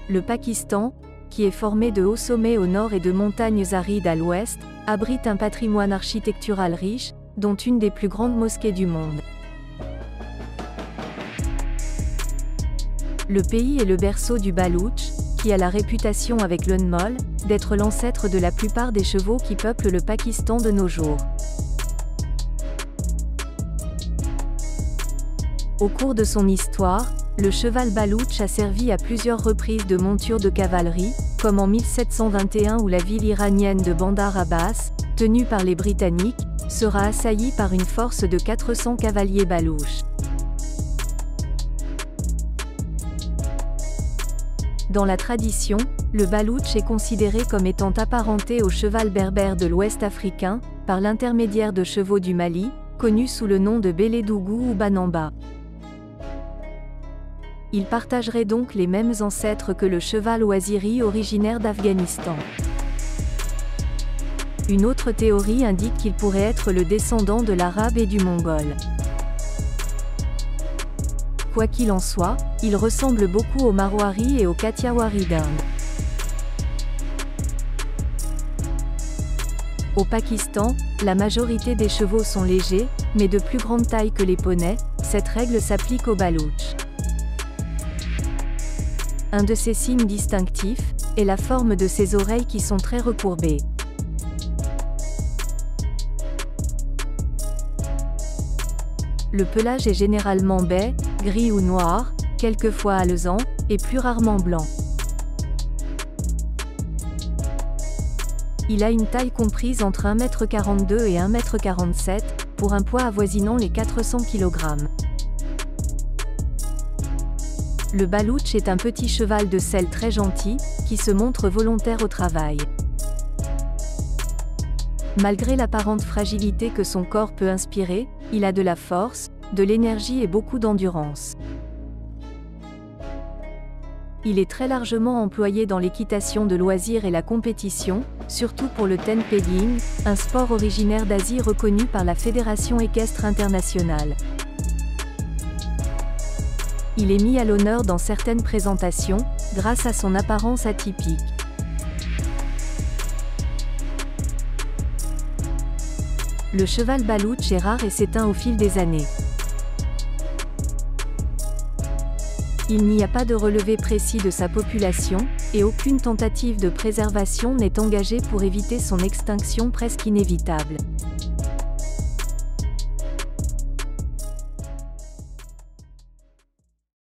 Le Pakistan, qui est formé de hauts sommets au nord et de montagnes arides à l'ouest, abrite un patrimoine architectural riche, dont une des plus grandes mosquées du monde. Le pays est le berceau du baloutch, qui a la réputation avec le Nmol, d'être l'ancêtre de la plupart des chevaux qui peuplent le Pakistan de nos jours. Au cours de son histoire, le cheval baloutch a servi à plusieurs reprises de monture de cavalerie, comme en 1721 où la ville iranienne de Bandar Abbas, tenue par les Britanniques, sera assaillie par une force de 400 cavaliers balouches. Dans la tradition, le baloutch est considéré comme étant apparenté au cheval berbère de l'Ouest africain, par l'intermédiaire de chevaux du Mali, connus sous le nom de Bélédougou ou Banamba. Il partagerait donc les mêmes ancêtres que le cheval oisiri originaire d'Afghanistan. Une autre théorie indique qu'il pourrait être le descendant de l'arabe et du mongol. Quoi qu'il en soit, il ressemble beaucoup au marwari et au kathiawari d'Inde. Au Pakistan, la majorité des chevaux sont légers, mais de plus grande taille que les poneys. Cette règle s'applique au baloutch. Un de ses signes distinctifs est la forme de ses oreilles qui sont très recourbées. Le pelage est généralement bai, gris ou noir, quelquefois alezan, et plus rarement blanc. Il a une taille comprise entre 1,42 m et 1,47 m, pour un poids avoisinant les 400 kg. Le baloutch est un petit cheval de selle très gentil, qui se montre volontaire au travail. Malgré l'apparente fragilité que son corps peut inspirer, il a de la force, de l'énergie et beaucoup d'endurance. Il est très largement employé dans l'équitation de loisirs et la compétition, surtout pour le ten pegging, un sport originaire d'Asie reconnu par la Fédération équestre internationale. Il est mis à l'honneur dans certaines présentations, grâce à son apparence atypique. Le cheval baloutch est rare et s'éteint au fil des années. Il n'y a pas de relevé précis de sa population, et aucune tentative de préservation n'est engagée pour éviter son extinction presque inévitable.